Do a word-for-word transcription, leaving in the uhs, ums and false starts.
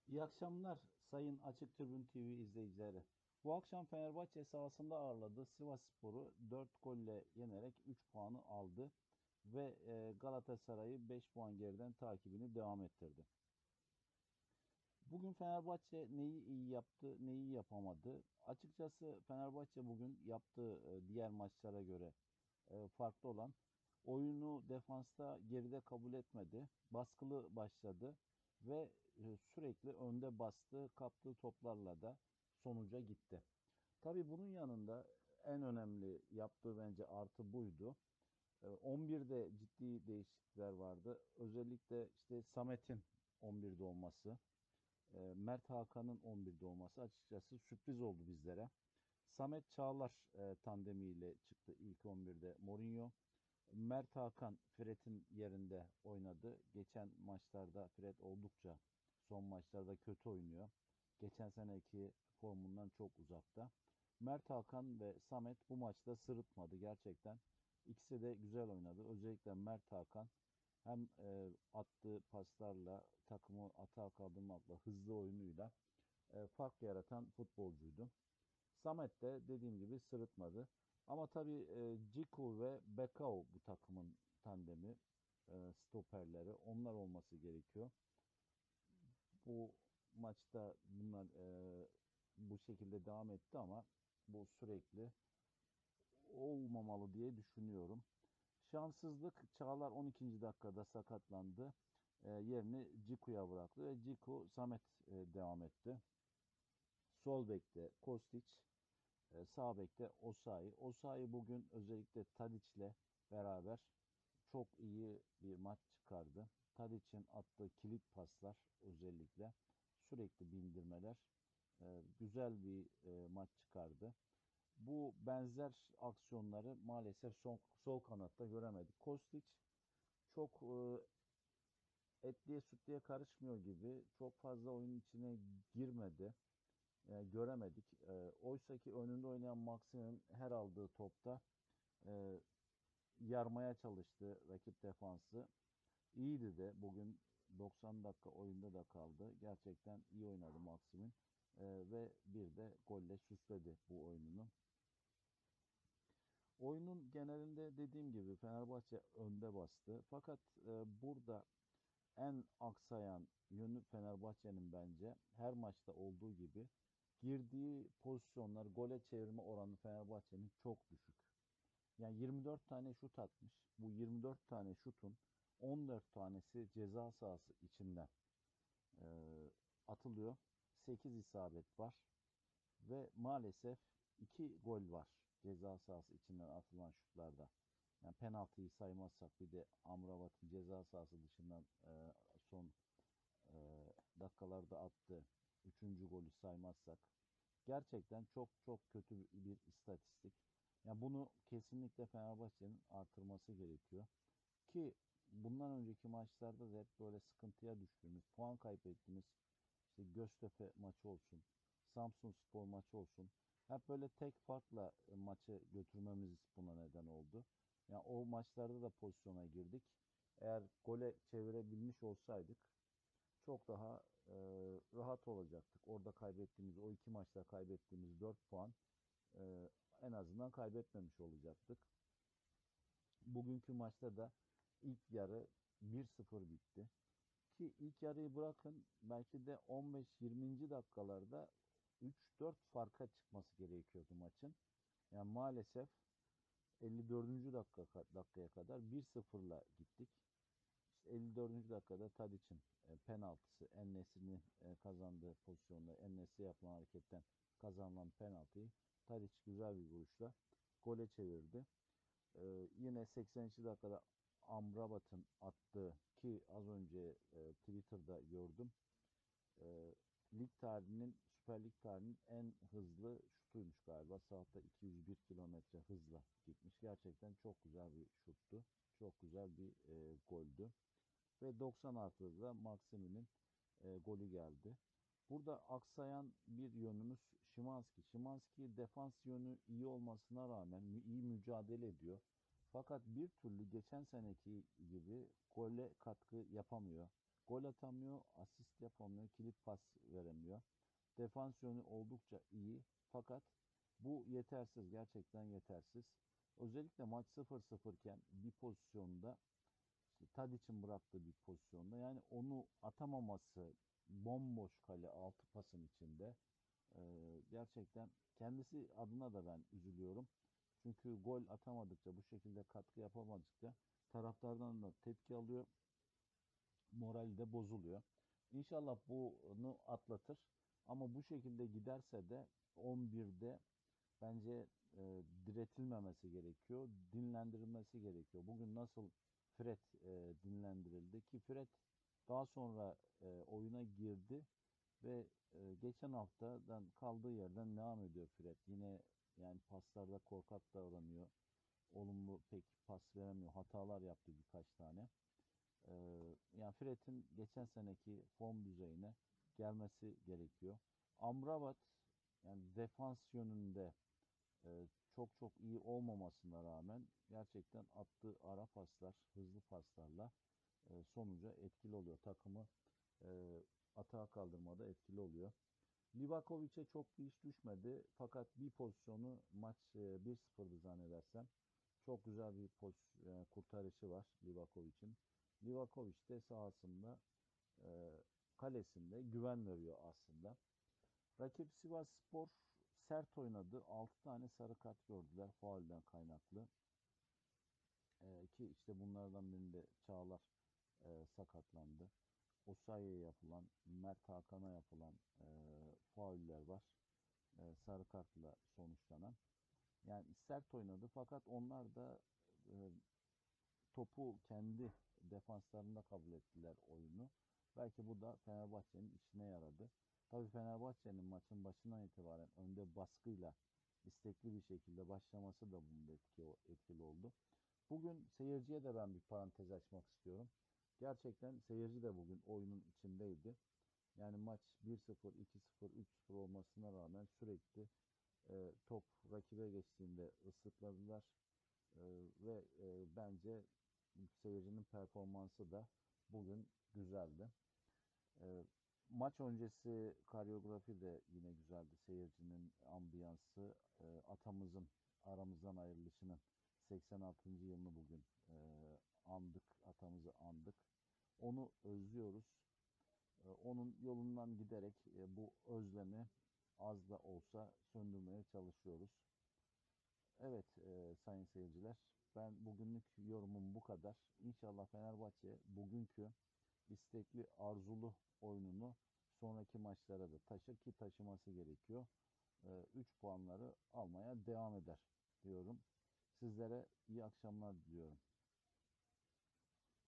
İyi akşamlar Sayın Açık Tribün T V izleyicileri. Bu akşam Fenerbahçe sahasında ağırladığı Sivasspor'u dört golle yenerek üç puanı aldı ve e, Galatasaray'ı beş puan geriden takibini devam ettirdi. Bugün Fenerbahçe neyi iyi yaptı, neyi yapamadı? Açıkçası Fenerbahçe bugün yaptığı e, diğer maçlara göre e, farklı olan oyunu defansta geride kabul etmedi. Baskılı başladı ve e, sürekli önde bastığı, kaptığı toplarla da sonuca gitti. Tabii bunun yanında en önemli yaptığı bence artı buydu. E, on birde ciddi değişiklikler vardı. Özellikle işte Samet'in on birde olması, e, Mert Hakan'ın on birde olması açıkçası sürpriz oldu bizlere. Samet Çağlar e, tandemiyle çıktı ilk on birde Mourinho. Mert Hakan Fred'in yerinde oynadı. Geçen maçlarda Fred oldukça son maçlarda kötü oynuyor. Geçen seneki formundan çok uzakta. Mert Hakan ve Samet bu maçta sırıtmadı gerçekten. İkisi de güzel oynadı. Özellikle Mert Hakan hem e, attığı paslarla takımı atağa kaldırmakla hızlı oyunuyla e, fark yaratan futbolcuydu. Samet de dediğim gibi sırıtmadı. Ama tabii e, Ciku ve Bekao bu takımın tandemi, e, stoperleri. Onlar olması gerekiyor. Bu maçta bunlar e, bu şekilde devam etti ama bu sürekli olmamalı diye düşünüyorum. Şanssızlık Çağlar on ikinci dakikada sakatlandı. E, yerini Ciku'ya bıraktı ve Ciku Samet e, devam etti. Sol bekte Kostić, E, sağ bekte Osayi. Osayi bugün özellikle Tadic'le beraber çok iyi bir maç çıkardı. Tadic'in attığı kilit paslar özellikle sürekli bindirmeler e, güzel bir e, maç çıkardı. Bu benzer aksiyonları maalesef sol, sol kanatta göremedik. Kostić çok e, etliye sütlüye karışmıyor gibi çok fazla oyun içine girmedi, e, göremedik. E, oysa ki önünde oynayan Maxim'in her aldığı topta e, yarmaya çalıştı rakip defansı. İyiydi de bugün doksan dakika oyunda da kaldı. Gerçekten iyi oynadı Maxim'in. E, ve bir de golle süsledi bu oyununu. Oyunun genelinde dediğim gibi Fenerbahçe önde bastı. Fakat e, burada en aksayan yönü Fenerbahçe'nin bence her maçta olduğu gibi girdiği pozisyonlar gole çevirme oranı Fenerbahçe'nin çok düşük. Yani yirmi dört tane şut atmış. Bu yirmi dört tane şutun on dört tanesi ceza sahası içinden e, atılıyor. sekiz isabet var ve maalesef iki gol var ceza sahası içinden atılan şutlarda. Yani penaltıyı saymazsak bir de Amrabat'ın ceza sahası dışından e, son e, dakikalarda attı. Üçüncü golü saymazsak. Gerçekten çok çok kötü bir istatistik. Yani bunu kesinlikle Fenerbahçe'nin artırması gerekiyor. Ki bundan önceki maçlarda da hep böyle sıkıntıya düştüğümüz, puan kaybettiğimiz işte Göztepe maçı olsun, Samsunspor maçı olsun. Hep böyle tek farkla maçı götürmemiz buna neden oldu. Yani o maçlarda da pozisyona girdik. Eğer gole çevirebilmiş olsaydık çok daha e, rahat olacaktık. Orada kaybettiğimiz, o iki maçta kaybettiğimiz dört puan e, en azından kaybetmemiş olacaktık. Bugünkü maçta da ilk yarı bir sıfır bitti. Ki ilk yarıyı bırakın belki de on beş yirminci dakikalarda üç dört farka çıkması gerekiyordu maçın. Yani maalesef elli dördüncü dakika, dakikaya kadar bir sıfırla gittik. İşte elli dördüncü dakikada Tadic'in e, penaltısı, En-Nesyri'nin e, kazandığı pozisyonda En-Nesyri'ye yapılan hareketten kazanılan penaltıyı Tadic güzel bir vuruşla gole çevirdi. E, yine sekseninci dakikada Amrabat'ın attığı ki az önce e, Twitter'da gördüm. E, lig tarihinin, Süper Lig tarihinin en hızlı şutuymuş galiba. Saatte iki yüz bir kilometre hızla gitmiş. Gerçekten çok güzel bir şuttu. Çok güzel bir e, goldü. Ve doksan artıda da Maksimi'nin e, golü geldi. Burada aksayan bir yönümüz Szymański. Szymański defans yönü iyi olmasına rağmen iyi mücadele ediyor. Fakat bir türlü geçen seneki gibi gole katkı yapamıyor. Gol atamıyor, asist yapamıyor, kilit pas veremiyor. Defans yönü oldukça iyi fakat bu yetersiz, gerçekten yetersiz. Özellikle maç sıfır sıfır iken bir pozisyonda, işte Tadic'in bıraktığı bir pozisyonda, yani onu atamaması, bomboş kale altı pasın içinde, e, gerçekten kendisi adına da ben üzülüyorum. Çünkü gol atamadıkça, bu şekilde katkı yapamadıkça taraftardan da tepki alıyor, morali de bozuluyor. İnşallah bunu atlatır. Ama bu şekilde giderse de on birde bence e, diretilmemesi gerekiyor, dinlendirilmesi gerekiyor. Bugün nasıl Fred e, dinlendirildi ki Fred daha sonra e, oyuna girdi ve e, geçen haftadan kaldığı yerden devam ediyor Fred. Yine yani paslarda korkak davranıyor. Olumlu pek pas veremiyor. Hatalar yaptı birkaç tane. Ee, Yani Fred'in geçen seneki form düzeyine gelmesi gerekiyor. Amrabat yani defans yönünde e, çok çok iyi olmamasına rağmen gerçekten attığı ara paslar, hızlı paslarla e, sonuca etkili oluyor. Takımı e, atağa kaldırmada etkili oluyor. Livakovic'e çok bir iş düşmedi. Fakat bir pozisyonu, maç e, bir sıfırdı zannedersem. Çok güzel bir poz, e, kurtarışı var Livakovic'in. Livakovic de sahasında, e, kalesinde güven veriyor aslında. Rakip Sivasspor sert oynadı. altı tane sarı kart gördüler faulden kaynaklı. E, ki işte bunlardan birinde Çağlar e, sakatlandı. Osayi'ye yapılan, Mert Hakan'a yapılan e, fauller var. E, sarı kartla sonuçlanan. Yani sert oynadı fakat onlar da e, topu kendi defanslarında kabul ettiler oyunu. Belki bu da Fenerbahçe'nin işine yaradı. Tabii Fenerbahçe'nin maçın başından itibaren önde baskıyla istekli bir şekilde başlaması da bunda etki, etkili oldu. Bugün seyirciye de ben bir parantez açmak istiyorum. Gerçekten seyirci de bugün oyunun içindeydi. Yani maç bir sıfır, iki sıfır, üç sıfır olmasına rağmen sürekli e, top rakibe geçtiğinde ıslıkladılar. E, ve e, bence seyircinin performansı da bugün güzeldi. E, Maç öncesi koreografi de yine güzeldi. Seyircinin ambiyansı, e, atamızın aramızdan ayrılışının seksen altıncı yılını bugün e, andık, atamızı andık. Onu özlüyoruz. E, onun yolundan giderek e, bu özlemi az da olsa söndürmeye çalışıyoruz. Evet, e, sayın seyirciler, ben bugünlük yorumum bu kadar. İnşallah Fenerbahçe bugünkü istekli, arzulu oyununu sonraki maçlara da taşır ki taşıması gerekiyor. üç puanları almaya devam eder diyorum. Sizlere iyi akşamlar diliyorum.